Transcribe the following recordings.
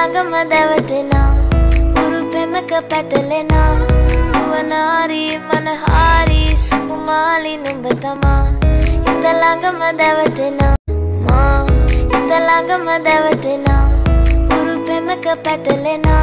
ළඟම දැවටෙනා උරු පෙමක පැටලෙනා නුවණාරි මනහාරි සුකුමාලි නුඹ තමා හිත ළඟම දැවටෙනා මා හිත ළඟම දැවටෙනා උරු පෙමක පැටලෙනා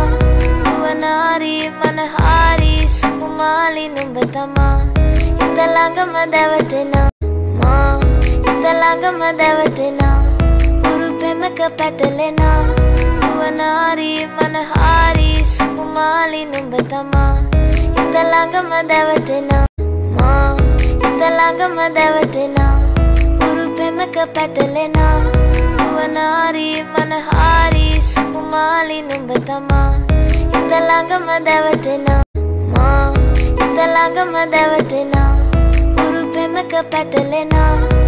නුවණාරි මනහාරි සුකුමාලි නුඹ තමා හිත ළඟම දැවටෙනා මා හිත ළඟම දැවටෙනා උරු පෙමක පැටලෙනා නුවණාරි මනහාරි සුකුමාලි නුඹ තමා හිත ළඟම දැවටෙනා මා හිත ළඟම දැවටෙනා උරු පෙමක පැටලෙනා නුවණාරි මනහාරි සුකුමාලි නුඹ තමා හිත ළඟම දැවටෙනා මා හිත ළඟම දැවටෙනා උරු පෙමක පැටලෙනා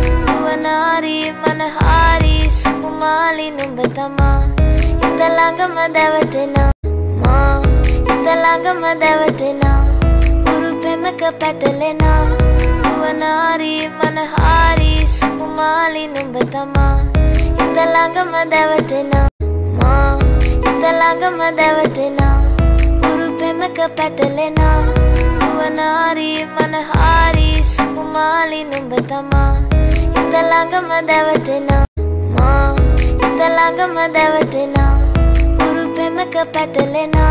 නුවණාරි මනහාරි සුකුමාලි නුඹ තමා හිත ළඟම දැවටෙනා මා හිත ළඟම දැවටෙනා උරු පෙමක පැටලෙනා නුවණාරි මනහාරි සුකුමාලි නුඹ තමා හිත ළඟම දැවටෙනා මා හිත ළඟම දැවටෙනා උරු පෙමක පැටලෙනා නුවණාරි මනහාරි සුකුමාලි නුඹ තමා හිත ළඟම දැවටෙනා මා හිත ළඟම දැවටෙනා උරු පෙමක පැටලෙනා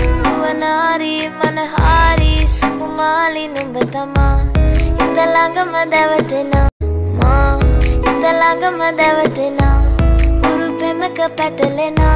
නුවණාරි මනහාරි සුකුමාලි නුඹ තමා හිත ළඟම දැවටෙනා මා හිත ළඟම දැවටෙනා උරු පෙමක පැටලෙනා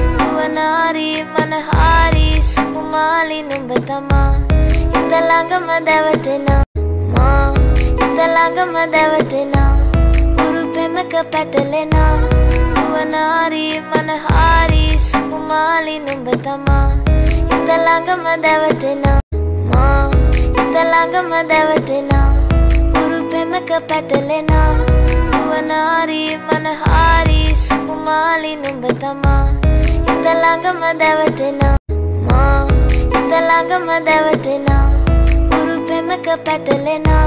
නුවණාරි මනහාරි සුකුමාලි නුඹ තමා හිත ළඟම දැවටෙනා මා හිත ළඟම දැවටෙනා උරු පෙමක පැටලෙනා නුවණාරි මනහාරි සුකුමාලි නුඹ තමා හිත ළඟම දැවටෙනා මා හිත ළඟම දැවටෙනා උරු පෙමක පැටලෙනා නුවණාරි මනහාරි සුකුමාලි නුඹ තමා හිත ළඟම දැවටෙනා මා හිත ළඟම දැවටෙනා උරු පෙමක පැටලෙනා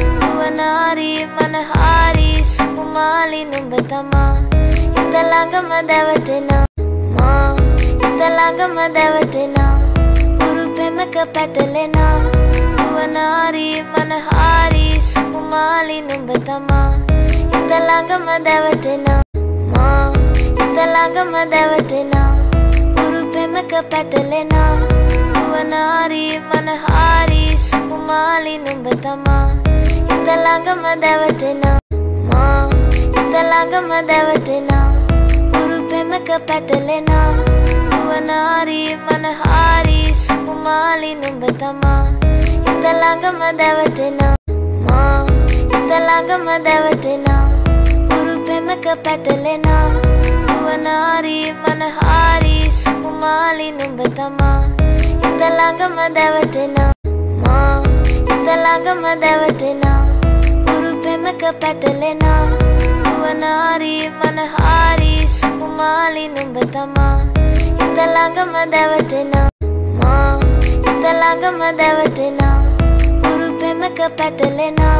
නුවණාරි මනහාරි සුකුමාලි නුඹ තමා හිත ළඟම දැවටෙනා මා හිත ළඟම දැවටෙනා උරු පෙමක පැටලෙනා නුවණාරි මනහාරි සුකුමාලි නුඹ තමා හිත ළඟම දැවටෙනා මා හිත ළඟම දැවටෙනා උරු පෙමක පැටලෙනා නුවණාරි මනහාරි සුකුමාලි නුඹ තමා හිත ළඟම දැවටෙනා මා හිත ළඟම දැවටෙනා උරු පෙමක පැටලෙනා නුවණාරි මනහාරි සුකුමාලි නුඹ තමා හිත ළඟම දැවටෙනා මා හිත ළඟම දැවටෙනා උරු පෙමක පැටලෙනා නුවණාරි මනහාරි සුකුමාලි නුඹ තමා හිත ළඟම දැවටෙනා මා හිත ළඟම දැවටෙනා උරු පෙමක පැටලෙනා නුවණාරි මනහාරි සුකුමාලි නුඹ තමා හිත ළඟම දැවටෙනා මා හිත ළඟම දැවටෙනා උරු පෙමක පැටලෙනා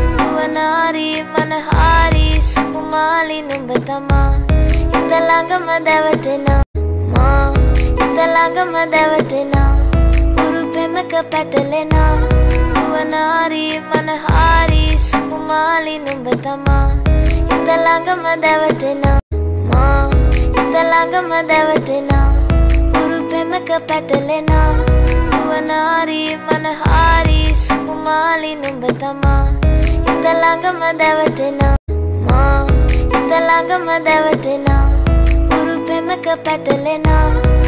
නුවණාරි මනහාරි සුකුමාලි නුඹ තමා හිත ළඟම දැවටෙනා මා හිත ළඟම දැවටෙනා උරු පෙමක පැටලෙනා නුවණාරි මනහාරි සුකුමාලි නුඹ තමා හිත ළඟම දැවටෙනා මා හිත ළඟම දැවටෙනා උරු පෙමක පැටලෙනා නුවණාරි මනහාරි සුකුමාලි නුඹ තමා හිත ළඟම දැවටෙනා මා හිත ළඟම දැවටෙනා උරු පෙමක පැටලෙනා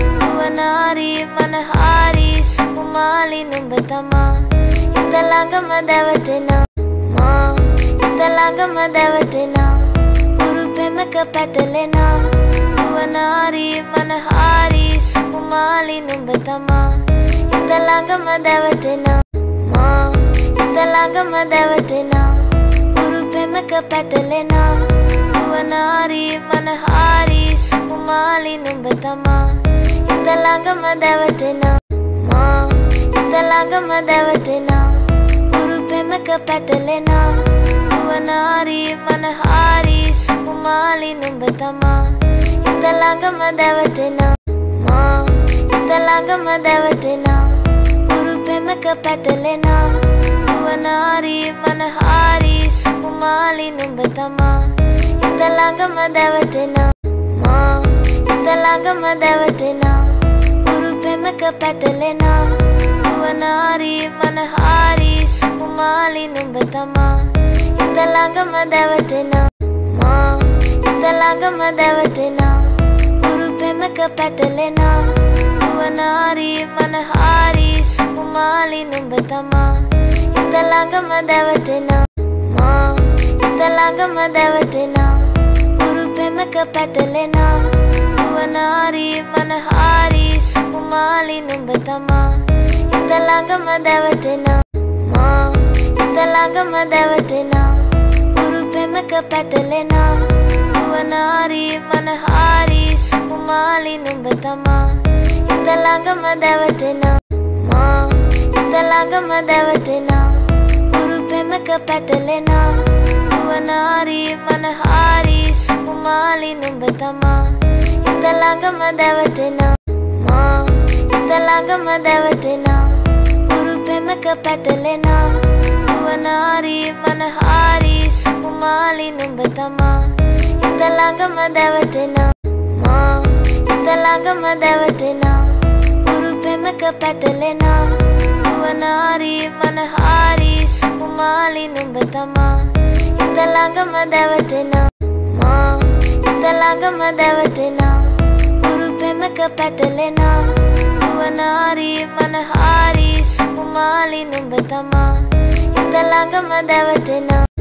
නුවණාරි මනහාරි සුකුමාලි නුඹ තමා හිත ළඟම දැවටෙනා මා හිත ළඟම දැවටෙනා උරු පෙමක පැටලෙනා නුවණාරි මනහාරි සුකුමාලි නුඹ තමා හිත ළඟම දැවටෙනා මා හිත ළඟම දැවටෙනා උරු පෙමක පැටලෙනා නුවණාරි මනහාරි සුකුමාලි නුඹ තමා හිත ළඟම දැවටෙනා මා හිත ළඟම දැවටෙනා උරු පෙමක පැටලෙනා නුවණාරි මනහාරි සුකුමාලි නුඹ තමා හිත ළඟම දැවටෙනා ළඟම දැවටෙනා උරුපෙමක පැටලෙනා නුවනාරි මනහාරි සුකුමාලි නුඹ තමා හිත ළඟම දැවටෙනා මා හිත ළඟම දැවටෙනා උරුපෙමක පැටලෙනා නුවනාරි මනහාරි සුකුමාලි නුඹ තමා හිත ළඟම දැවටෙනා මා හිත ළඟම දැවටෙනා උරුපෙමක පැටලෙනා නුවනාරි මනහාරි සුකුමාලි නුඹ තමා හිත ළඟම දැවටෙනා මා හිත ළඟම දැවටෙනා උරුපෙමක පැටලෙනා නුවනාරි මනහාරි සුකුමාලි නුඹ තමා හිත ළඟම දැවටෙනා මා හිත ළඟම දැවටෙනා උරුපෙමක පැටලෙනා නුවනාරි මනහාරි සුකුමාලි නුඹ තමා හිත ළඟම දැවටෙනා මා හිත ළඟම දැවටෙනා උරුපෙමක පැටලෙනා නුවනාරි මනහාරි සුකුමාලි නුඹ තමා හිත ළඟම දැවටෙනා මා හිත ළඟම දැවටෙනා උරුපෙමක පැටලෙනා නුවනාරි මනහාරි සුකුමාලි නුඹ තමා හිත ළඟම දැවටෙනා මා හිත ළඟම දැවටෙනා උරුපෙමක පැටලෙනා නුවනාරි මනහාරි සුකුමාලි නුඹ තමා හිත ළඟම දැවටෙනා මා හිත ළඟම දැවටෙනා උරුපෙමක පැටලෙනා නුවනාරි මනහාරි සුකුමාලි නුඹ තමා හිත ළඟම දැවටෙනා